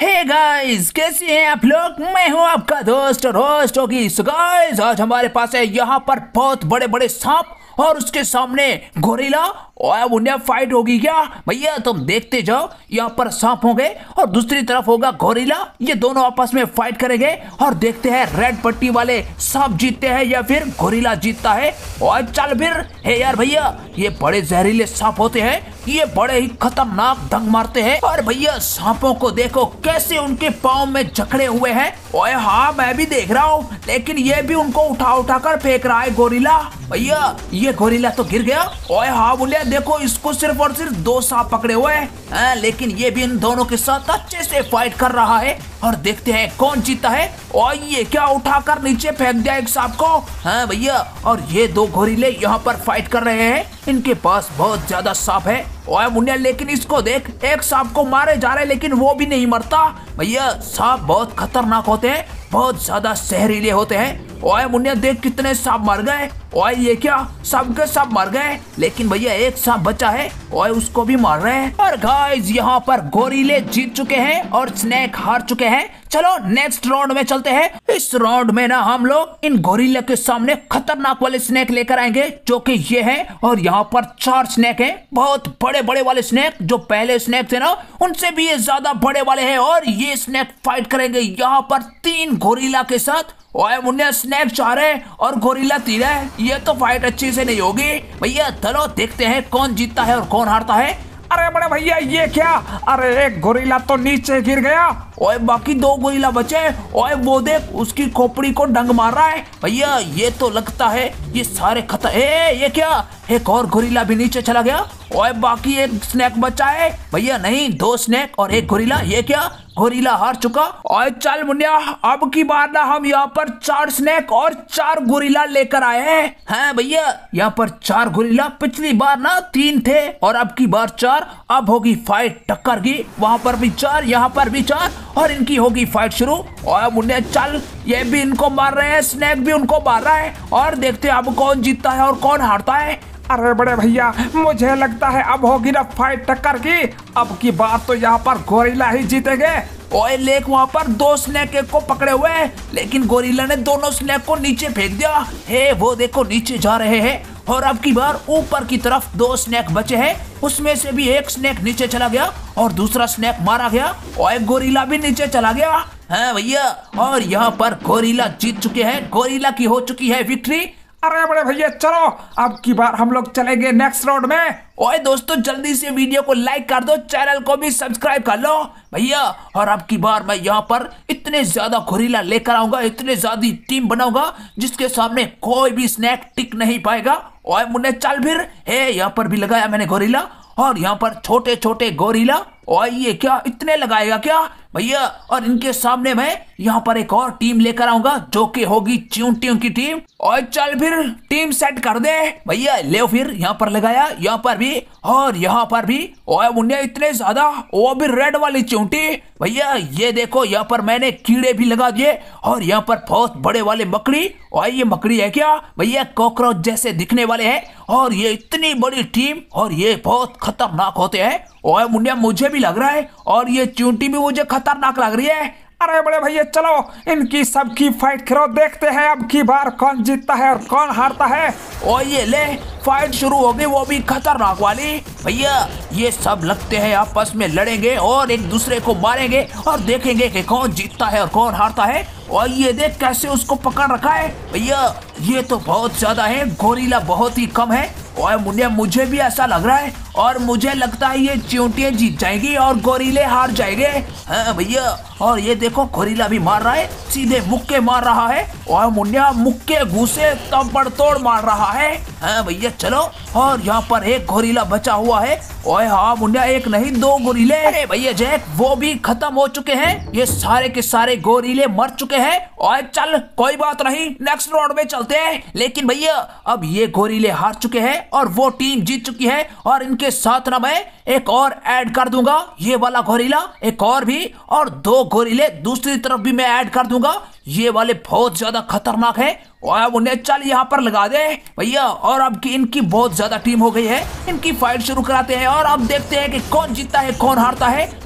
Hey guys, कैसे हैं आप लोग। मैं हूं आपका दोस्त और होस्ट होगी। सो गाइस, आज हमारे पास है यहाँ पर बहुत बड़े बड़े सांप और उसके सामने गोरिल्ला और उन्हें फाइट होगी क्या भैया। तुम देखते जाओ, यहाँ पर सांप होंगे और दूसरी तरफ होगा गोरिल्ला। ये दोनों आपस में फाइट करेंगे और देखते हैं रेड पट्टी वाले सांप जीतते हैं या फिर गोरिल्ला जीतता है। और चल फिर। हे यार भैया, ये बड़े जहरीले सांप होते हैं, ये बड़े ही खतरनाक डंक मारते हैं। और भैया सांपों को देखो कैसे उनके पाँव में जकड़े हुए हैं। ओए हाँ, मैं भी देख रहा हूँ, लेकिन ये भी उनको उठा उठा कर फेंक रहा है गोरिल्ला। भैया ये गोरिल्ला तो गिर गया। ओए हाँ बोले, देखो इसको सिर्फ और सिर्फ 2 सांप पकड़े हुए हैं, लेकिन ये भी इन दोनों के साथ अच्छे से फाइट कर रहा है। और देखते हैं कौन जीता है। और ये क्या उठाकर नीचे फेंक दिया एक सांप को। हाँ भैया, और ये 2 गोरिल्ले यहाँ पर फाइट कर रहे हैं। इनके पास बहुत ज्यादा सांप है। ओए मुन्ना, लेकिन इसको देख, एक सांप को मारे जा रहे लेकिन वो भी नहीं मरता। भैया सांप बहुत खतरनाक होते हैं, बहुत ज्यादा जहरीले होते हैं। ओए मुन्ना देख, कितने सांप मर गए। ओए ये क्या, सब के सब मर गए, लेकिन भैया एक सांप बचा है। ओए उसको भी मार रहे हैं। और गाइस यहाँ पर गोरिल्ले जीत चुके हैं और स्नेक हार चुके हैं। चलो नेक्स्ट राउंड में चलते हैं। इस राउंड में ना हम लोग इन गोरिल्ला के सामने खतरनाक वाले स्नेक लेकर आएंगे, जो कि ये हैं। और यहाँ पर 4 स्नेक हैं, बहुत बड़े बड़े वाले स्नेक। जो पहले स्नेक थे ना, उनसे भी ये ज्यादा बड़े वाले हैं। और ये स्नेक फाइट करेंगे यहाँ पर 3 गोरिल्ला के साथ। ओए मुन्ने, स्नेक 4 है और गोरिल्ला 3 है। ये तो फाइट अच्छी से नहीं होगी भैया। चलो देखते हैं कौन जीतता है और कौन हारता है। अरे बड़े भैया, ये क्या। अरे एक गोरिल्ला तो नीचे गिर गया। ओए बाकी 2 गोरिल्ला बचे। ओए वो देख, उसकी खोपड़ी को डंग मार रहा है। भैया ये तो लगता है ये सारे खत्म। ये क्या, एक और गोरिल्ला भी नीचे चला गया। ओए बाकी एक स्नेक बचा है। भैया नहीं, 2 स्नेक और 1 गोरिल्ला। ये क्या, गोरिल्ला हार चुका। ओए चल मुन्या, अब की बार ना हम यहाँ पर 4 स्नेक और 4 गोरिल्ला लेकर आए हैं। हाँ भैया, यहाँ पर 4 गोरिल्ला, पिछली बार ना 3 थे और अब की बार 4। अब होगी फाइट टक्कर की। वहां पर भी 4, यहाँ पर भी 4 और इनकी होगी फाइट शुरू। और मुन्ने चल, ये भी इनको मार रहे हैं, स्नेक भी उनको मार रहा है। और देखते हैं अब कौन जीतता है और कौन हारता है। अरे बड़े भैया, मुझे लगता है अब होगी ना फाइट टक्कर की। अब की बार तो यहाँ पर गोरिल्ला ही जीतेंगे। ओए लेक, वहाँ पर 2 स्नेक एक को पकड़े हुए हैं, लेकिन गोरिल्ला ने दोनों स्नेक को नीचे फेंक दिया। हे वो देखो नीचे जा रहे हैं। और अब की बार ऊपर की तरफ 2 स्नेक बचे हैं, उसमें से भी एक स्नेक नीचे चला गया और दूसरा स्नेक मारा गया। और एक गोरिल्ला भी नीचे चला गया। हाँ भैया, और यहाँ पर गोरिल्ला जीत चुके हैं। गोरिल्ला की हो चुकी है विक्ट्री। अरे बड़े भैया चलो, अब की बार हम लोग चलेंगे नेक्स्ट राउंड में। ओए दोस्तों, जल्दी से वीडियो को लाइक कर दो, चैनल को भी सब्सक्राइब कर लो भैया। और अब की बार मैं यहाँ पर इतने ज्यादा गोरिल्ला लेकर आऊंगा, इतने ज्यादा टीम बनाऊंगा जिसके सामने कोई भी स्नेक टिक नहीं पाएगा। ओए मुन्ने चल फिर। यहाँ पर भी लगाया मैंने गोरिल्ला और यहाँ पर छोटे छोटे गोरिल्ला। और ये क्या, इतने लगाएगा क्या भैया। और इनके सामने मैं यहाँ पर एक और टीम लेकर आऊंगा, जो कि होगी चींटियों की टीम। और चल फिर, टीम सेट कर दे भैया। ले फिर, यहाँ पर लगाया, यहाँ पर भी और यहाँ पर भी। ओए मुन्ने इतने ज्यादा, वो भी रेड वाली चींटी भैया। ये देखो, यहाँ पर मैंने कीड़े भी लगा दिए और यहाँ पर बहुत बड़े वाले मकड़ी। और ये मकड़ी है क्या भैया, कॉकरोच जैसे दिखने वाले हैं। और ये इतनी बड़ी टीम और ये बहुत खतरनाक होते हैं। ओए मुन्ने, मुझे भी लग रहा है, और ये चींटी भी मुझे खतरनाक लग रही है। अरे बड़े भैया चलो, इनकी सबकी फाइट करो, देखते हैं अब की बार कौन जीतता है और कौन हारता है। और ये ले, फाइट शुरू हो गई, वो भी खतरनाक वाली भैया। ये सब लगते हैं आपस में लड़ेंगे और एक दूसरे को मारेंगे और देखेंगे कि कौन जीतता है और कौन हारता है। और ये देख कैसे उसको पकड़ रखा है भैया। ये तो बहुत ज्यादा है, गोरिल्ला बहुत ही कम है। और मुझे भी ऐसा लग रहा है, और मुझे लगता है ये चींटियां जीत जाएंगी और गोरिल्ले हार जाएंगे। हाँ भैया, और ये देखो गोरिल्ला भी मार रहा है, सीधे मुक्के मार रहा है। और मुन्या मुक्के घूसे तबड़तोड़ मार रहा है। हाँ भैया चलो, और यहाँ पर एक गोरिल्ला बचा हुआ है। ओए हाँ मुन्या, एक नहीं 2 गोरिल्ले। अरे भैया जैक, वो भी खत्म हो चुके हैं। ये सारे के सारे गोरिल्ले मर चुके हैं। और चल कोई बात नहीं, नेक्स्ट राउंड में चलते हैं। लेकिन भैया अब ये गोरिल्ले हार चुके हैं और वो टीम जीत चुकी है। और इनके साथ ना मैं एक और ऐड कर दूंगा, ये वाला गोरिल्ला एक और भी, और 2 गोरिल्ले दूसरी तरफ भी मैं ऐड कर दूंगा। ये वाले बहुत ज्यादा खतरनाक है। और अब उन्हें चल यहाँ पर लगा दे भैया। और अब की इनकी बहुत ज्यादा टीम हो गई है, इनकी फाइट शुरू कराते हैं और अब देखते हैं कि कौन जीतता है कौन हारता है।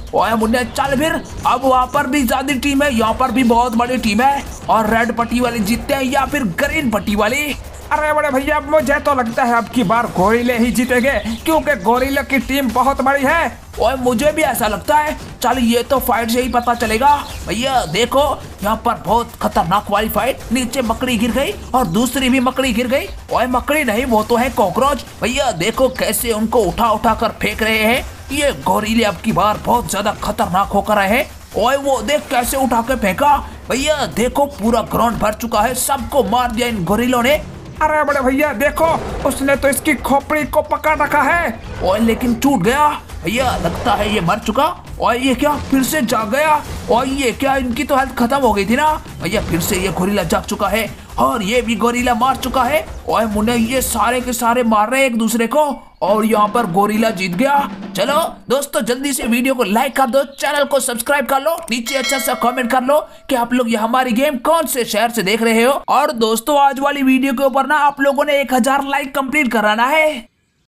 ओए मुन्ने चल फिर। अब वहाँ पर भी ज्यादा टीम है, यहाँ पर भी बहुत बड़ी टीम है और रेड पट्टी वाले जीतते हैं या फिर ग्रीन पट्टी वाले। अरे बड़े भैया मुझे तो लगता है अब की बार गोरिल्ले ही जीतेंगे क्योंकि गोरिल्ले की टीम बहुत बड़ी है। ओए मुझे भी ऐसा लगता है। चल ये तो फाइट से ही पता चलेगा। भैया देखो यहाँ पर बहुत खतरनाक वाली फाइट, नीचे मकड़ी गिर गई और दूसरी भी मकड़ी गिर गई। ओए मकड़ी नहीं, वो तो है कॉकरोच। भैया देखो कैसे उनको उठा उठा कर फेंक रहे हैं। ये गोरिल्ले अब की बार बहुत ज्यादा खतरनाक होकर आए हैं। ओए वो देख कैसे उठा के फेंका। भैया देखो पूरा ग्राउंड भर चुका है, सबको मार दिया इन गोरिल्लों ने। अरे बड़े भैया देखो उसने तो इसकी खोपड़ी को पकड़ रखा है। ओए लेकिन टूट गया। भैया लगता है ये मर चुका। और ये क्या फिर से जाग गया। और ये क्या, इनकी तो हेल्थ खत्म हो गई थी ना। भैया फिर से ये गोरिल्ला जाग चुका है और ये भी गोरिल्ला मार चुका है। और मुन्ने ये सारे के सारे मार रहे हैं एक दूसरे को और यहाँ पर गोरिल्ला जीत गया। चलो दोस्तों जल्दी से वीडियो को लाइक कर दो, चैनल को सब्सक्राइब कर लो, नीचे अच्छा सा कमेंट कर लो कि आप लोग ये हमारी गेम कौन से शहर से देख रहे हो। और दोस्तों आज वाली वीडियो के ऊपर ना आप लोगों ने 1000 लाइक कंप्लीट कराना है।